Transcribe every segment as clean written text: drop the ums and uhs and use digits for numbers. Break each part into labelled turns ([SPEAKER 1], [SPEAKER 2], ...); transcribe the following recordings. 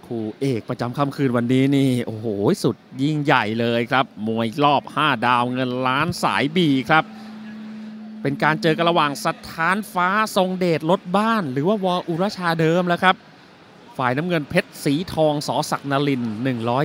[SPEAKER 1] คู่เอกประจำค่ำคืนวันนี้นี่โอ้โหสุดยิ่งใหญ่เลยครับมวยรอบ5ดาวเงินล้านสายบีครับเป็นการเจอกันระหว่างสถานฟ้าทรงเดชรถบ้านหรือว่าวออุรชาเดิมแล้วครับฝ่ายน้ำเงินเพชรสีทองสศักดิ์นรินทร์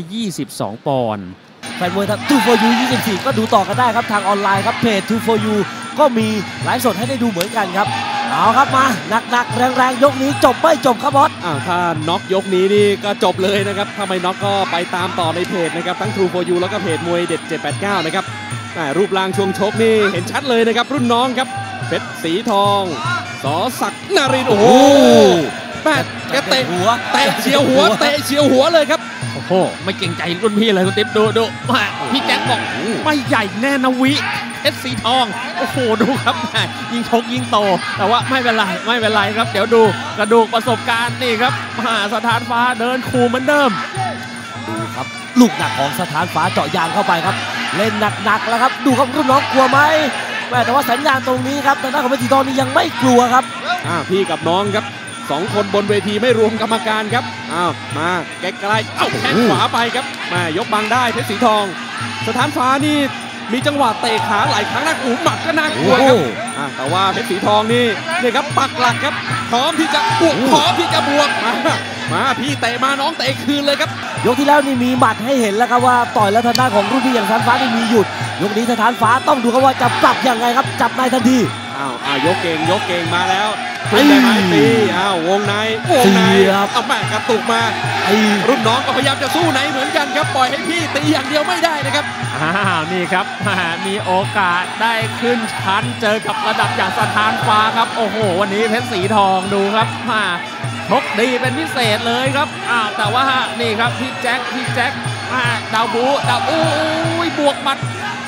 [SPEAKER 1] 122 ปอนด์
[SPEAKER 2] แฟนมวยทาง 2FORYOU 24ก็ดูต่อกันได้ครับทางออนไลน์ครับเพจ 2FORYOU ก็มีไลฟ์สดให้ได้ดูเหมือนกันครับเอาครับมาหนักๆแรงๆยกนี้จบไม่จบครับบอส
[SPEAKER 3] ถ้าน็อกยกนี้นี่ก็จบเลยนะครับถ้าไม่น็อกก็ไปตามต่อในเพจนะครับทั้ง 2FORYOU แล้วก็เพจมวยเด็ด789นะครับรูปร่างช่วงชกนี่เห็นชัดเลยนะครับรุ่นน้องครับเพชรสีทองสศักดิ์นรินทร์โอ้โหแม่แกเตะหัวเตะเฉียวหัวเตะเฉียวหัวเลยครับ
[SPEAKER 1] โอ้โหไม่เก่งใจรุ่นพี่เลยคุณติ๊บดูพี่แจ็คบอกไม่ใหญ่แน่นะวิเพชรสีทองโอ้โหดูครับยิงชกยิงโตแต่ว่าไม่เป็นไรครับเดี๋ยวดูกระดูกประสบการณ์นี่ครับสถานฟ้าเดินคูเหมือนเดิม
[SPEAKER 2] ดูครับลูกหนักของสถานฟ้าเจาะยางเข้าไปครับเล่นหนักแล้วครับดูครับรุ่นน้องกลัวไหมแต่ว่าสัญญาณตรงนี้ครับทางด้านของเพชรสีทองนี่ยังไม่กลัวครับ
[SPEAKER 3] พี่กับน้องครับ2 คนบนเวทีไม่รวมกรรมการครับมาใกล้ๆแข้งขวาไปครับมายกบังได้เพชรสีทองสถานฟ้านี่มีจังหวะเตะขาหลายครั้งนะหมัดก็น่ากลัวครับแต่ว่าเพชรสีทองนี่ครับปักหลักครับพร้อมที่จะบวกมาพี่เตะมาน้องเตะคืนเลยครับ
[SPEAKER 2] ยกที่แล้วนี่มีหมัดให้เห็นแล้วครับว่าต่อยแล้วทางด้านของรุ่นพี่อย่างสถานฟ้านี่มีหยุดยกนี้สถานฟ้าต้องดูครับว่าจะปรับยังไงครับจับในทันที
[SPEAKER 3] ยกเก่งมาแล้วตีได้ไหมตีวงในแม่กระตุกมารุ่นน้องก็พยายามจะสู้ในเหมือนกันครับปล่อยให้พี่ตีอย่างเดียวไม่ได้นะครับ
[SPEAKER 1] นี่ครับมีโอกาสได้ขึ้นชั้นเจอกับระดับอย่างสถานฟ้าครับโอ้โหวันนี้เพชรสีทองดูครับชกดีเป็นพิเศษเลยครับแต่ว่านี่ครับพี่แจ็คดาวบูบวกหมัด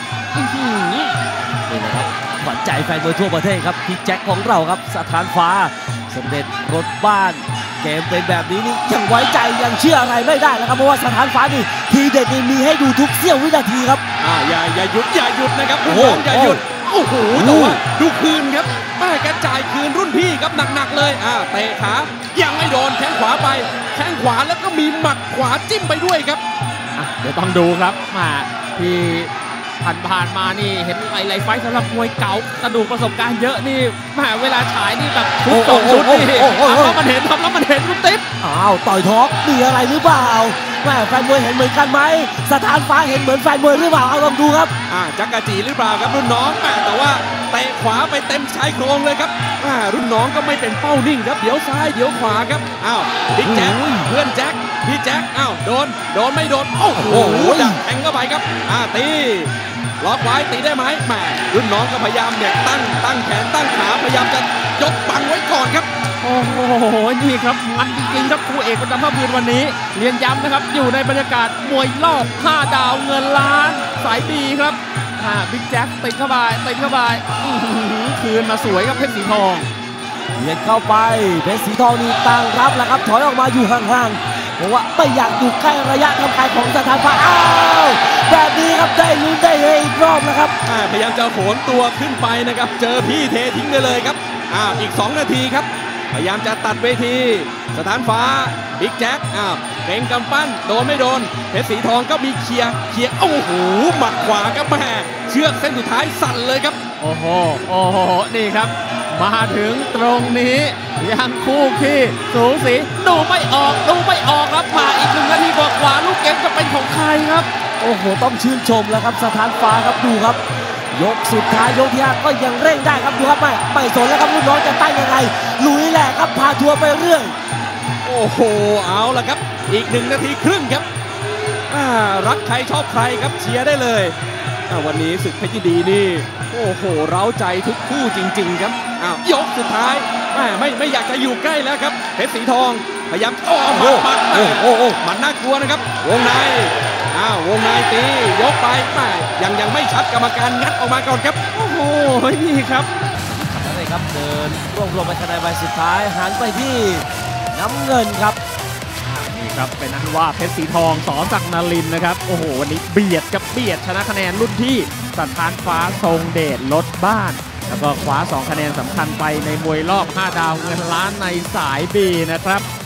[SPEAKER 2] นี่นะครับขวัญใจแฟนมวยทั่วประเทศครับพี่แจ็คของเราครับสถานฟ้าสมเด็จรถบ้านเกมเป็นแบบนี้นี่ยังไว้ใจยังเชื่ออะไรไม่ได้แล้วครับเพราะว่าสถานฟ้านี่ทีเด็ดนี่มีให้ดูทุกเสี้ยววินาทีครับ
[SPEAKER 3] อย่าหยุดนะครับรุ่นน้องอย่าหยุดโอ้โหแต่ว่าดูคืนครับแกจ่ายคืนรุ่นพี่ครับหนักๆเลยเตะขายังไม่โดนแข้งขวาไปแข้งขวาแล้วก็มีหมัดขวาจิ้มไปด้วยครับ
[SPEAKER 1] เดี๋ยวต้องดูครับที่ผ่านมานี่เห็นหลายไฟสำหรับมวยเก่ากระดูกประสบการณ์เยอะนี่เวลาฉายนี่แบบชุด2 ชุดนี่ทำแล้วมันเห็นคุณติ๊บ
[SPEAKER 2] ต่อยท้องมีอะไรหรือเปล่าแฟนมวยเห็นเหมือนกันไหมสถานฟ้าเห็นเหมือนแฟนมวยหรือเปล่าลองดูครับ
[SPEAKER 3] จักรจีหรือเปล่าครับรุ่นน้องแต่ว่าเตะขวาไปเต็มชายโครงเลยครับรุ่นน้องก็ไม่เป็นเป้านิ่งครับเดี๋ยวซ้ายเดี๋ยวขวาครับบิ๊กแจ็คเพื่อนแจ็คพี่แจ็คโดนไม่โดนโอ้โหดักแทงเข้าไปครับตีล็อกไว้ตีได้ไหมรุ่นน้องก็พยายามเนี่ยตั้งแขนตั้งขาพยายามจะยกบังไว้ก่อนครับ
[SPEAKER 1] โอ้โหนี่ครับมันจริงๆครับคู่เอกประจำภาคพื้นวันนี้เรียนย้ำนะครับอยู่ในบรรยากาศมวยรอบ5ดาวเงินล้านสายบีครับบิ๊กแจ็คติดเข้าไปคืนมาสวยครับเพชรสีทอง
[SPEAKER 2] เลียนเข้าไปเพชรสีทองนี่ตั้งรับแล้วครับถอยออกมาอยู่ห่างๆเพราะว่าไม่อยากอยู่ใกล้ระยะทำลายของสถานฟ้าแบบนี้ครับได้ลุ้นได้เฮอีกรอบนะครับ
[SPEAKER 3] พยายามจะโหนตัวขึ้นไปนะครับเจอพี่เททิ้งไปเลยครับอีก2 นาทีครับพยายามจะตัดเวทีสถานฟ้าบิ๊กแจ็คเก่งกำปั้นโดนไม่โดนเพชรสีทองก็มีเคลียร์โอ้โหหมัดขวาครับเชือกเส้นสุดท้ายสั่นเลยครับ
[SPEAKER 1] โอ้โหนี่ครับมาถึงตรงนี้ยังคู่ขี้สูสีดูไม่ออกครับอีก1 นาทีกว่าลูกเกมจะเป็นของใครครับ
[SPEAKER 2] โอ้โหต้องชื่นชมแล้วครับสถานฟ้าครับดูครับยกสุดท้ายยกที่5ก็ยังเร่งได้ครับดูครับไม่สนแล้วครับลูกน้องจะตั้งยังไงลุยแหละครับพาทัวร์ไปเรื่อย
[SPEAKER 3] โอ้โหเอาละครับอีก1 นาทีครึ่งครับรักใครชอบใครครับเชียร์ได้เลยวันนี้ศึกเพชรยินดีนี่โอ้โหเร้าใจทุกคู่จริงๆครับยกสุดท้ายไม่อยากจะอยู่ใกล้แล้วครับเพชรสีทองพยายามมันน่ากลัวนะครับวงในตียกไปยังไม่ชัดกรรมการงัดออกมาก่อนครับ
[SPEAKER 1] โอ้โหนี่ครับ
[SPEAKER 2] นี่ครับเดินรวมไปคะแนนใบสุดท้ายหันไปที่น้ำเงินครับ
[SPEAKER 1] นี่ครับเป็นนั้นว่าเพชรสีทองสศักดิ์นรินทร์นะครับโอ้โหวันนี้เบียดชนะคะแนนรุ่นที่สถานฟ้าทรงเดชรถบ้านแล้วก็คว้า2 คะแนนสำคัญไปในมวยรอบ5ดาวเงินล้านในสายบีนะครับ